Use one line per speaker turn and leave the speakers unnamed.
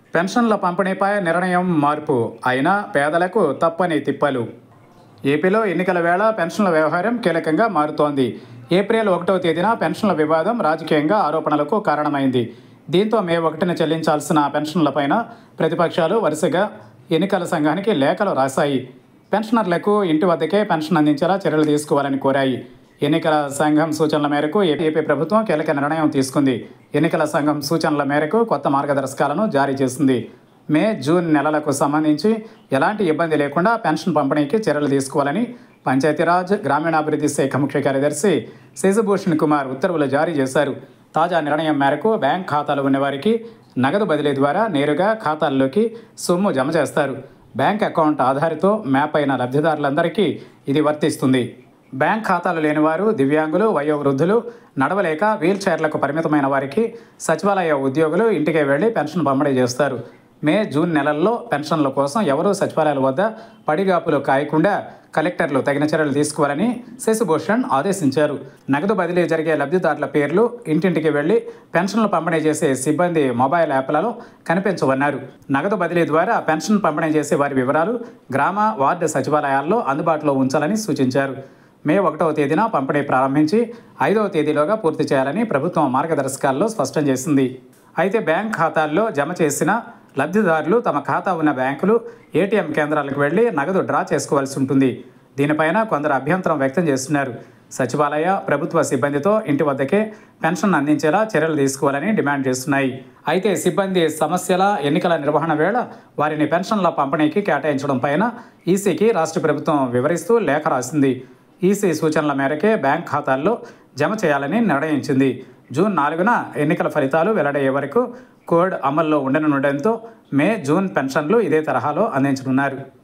పెన్షన్ల పంపిణీపై నిర్ణయం మార్పు అయినా పేదలకు తప్పని తిప్పలు. ఏపీలో ఎన్నికల వేళ పెన్షన్ల వ్యవహారం కీలకంగా మారుతోంది. ఏప్రిల్ 1వ తేదీన పెన్షన్ల వివాదం రాజకీయంగా ఆరోపణలకు కారణమైంది. దీంతో మే 1న చెల్లించాల్సిన పెన్షన్లపైన ప్రతిపక్షాలు వరుసగా ఎన్నికల సంఘానికి లేఖలు రాశాయి. పెన్షనర్లకు ఇంటి వద్దకే పెన్షన్ అందించేలా చర్యలు తీసుకోవాలని కోరాయి. ఎన్నికల సంఘం సూచనల మేరకు ఏపీ ప్రభుత్వం కీలక నిర్ణయం తీసుకుంది. ఎన్నికల సంఘం సూచనల మేరకు కొత్త మార్గదర్శకాలను జారీ చేసింది. మే, జూన్ నెలలకు సంబంధించి ఎలాంటి ఇబ్బంది లేకుండా పెన్షన్ పంపిణీకి చర్యలు తీసుకోవాలని పంచాయతీరాజ్, గ్రామీణాభివృద్ధి శాఖ ముఖ్య కార్యదర్శి శశిభూషణ్ కుమార్ ఉత్తర్వులు జారీ చేశారు. తాజా నిర్ణయం మేరకు బ్యాంక్ ఖాతాలు ఉన్నవారికి నగదు బదిలీ ద్వారా నేరుగా ఖాతాల్లోకి సొమ్ము జమ చేస్తారు. బ్యాంక్ అకౌంట్ ఆధారితో మ్యాప్ అయిన లబ్ధిదారులందరికీ ఇది వర్తిస్తుంది. బ్యాంక్ ఖాతాలు లేనివారు, దివ్యాంగులు, వయోవృద్ధులు, నడవలేక వీల్ చైర్లకు పరిమితమైన వారికి సచివాలయ ఉద్యోగులు ఇంటికే వెళ్లి పెన్షన్ పంపిణీ చేస్తారు. మే, జూన్ నెలల్లో పెన్షన్ల కోసం ఎవరూ సచివాలయాల వద్ద పడిగాపులు కాయకుండా కలెక్టర్లు తగిన చర్యలు తీసుకోవాలని శశిభూషణ్ ఆదేశించారు. నగదు బదిలీ జరిగే లబ్ధిదారుల పేర్లు ఇంటింటికి వెళ్లి పెన్షన్లు పంపిణీ చేసే సిబ్బంది మొబైల్ యాప్లలో కనిపించవన్నారు. నగదు బదిలీ ద్వారా పెన్షన్ పంపిణీ చేసే వారి వివరాలు గ్రామ, వార్డు సచివాలయాల్లో అందుబాటులో ఉంచాలని సూచించారు. మే 1వ తేదీన పంపిణీ ప్రారంభించి 5వ తేదీలోగా పూర్తి చేయాలని ప్రభుత్వం మార్గదర్శకాల్లో స్పష్టం చేసింది. అయితే బ్యాంక్ ఖాతాల్లో జమ చేసిన లబ్ధిదారులు తమ ఖాతా ఉన్న బ్యాంకులు, ఏటీఎం కేంద్రాలకు వెళ్లి నగదు డ్రా చేసుకోవాల్సి ఉంటుంది. దీనిపైన కొందరు అభ్యంతరం వ్యక్తం చేస్తున్నారు. సచివాలయ, ప్రభుత్వ సిబ్బందితో ఇంటి వద్దకే పెన్షన్ అందించేలా చర్యలు తీసుకోవాలని డిమాండ్ చేస్తున్నాయి. అయితే సిబ్బంది సమస్యల ఎన్నికల నిర్వహణ వేళ వారిని పెన్షన్ల పంపిణీకి కేటాయించడం పైన ఈసీకి రాష్ట్ర ప్రభుత్వం వివరిస్తూ లేఖ రాసింది. ఈసీ సూచనల మేరకే బ్యాంక్ ఖాతాల్లో జమ చేయాలని నిర్ణయించింది. జూన్ 4న ఎన్నికల ఫలితాలు వెల్లడయ్యే వరకు కోడ్ అమల్లో ఉండనుండడంతో మే, జూన్ పెన్షన్లు ఇదే తరహాలో అందించనున్నారు.